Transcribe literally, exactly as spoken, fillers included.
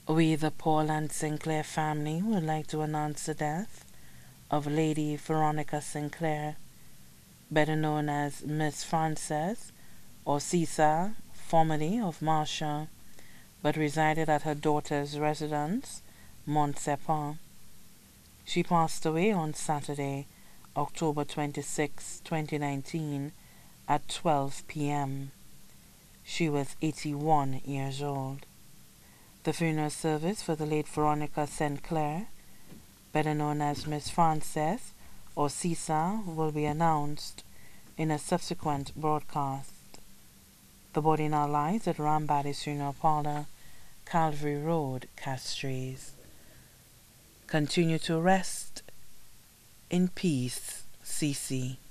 We, the Paul and Sinclair family, would like to announce the death of Lady Veronica Sinclair, better known as Miss Frances or Cisa, formerly of Marshall, but resided at her daughter's residence, Montsepan. She passed away on Saturday, October twenty-sixth, twenty nineteen, at twelve p m She was eighty-one years old. The funeral service for the late Veronica Sinclair, better known as Miss Frances or Cisa, will be announced in a subsequent broadcast. The body now lies at Rambadi's Funeral Parlor, Calvary Road, Castries. Continue to rest in peace, Cece.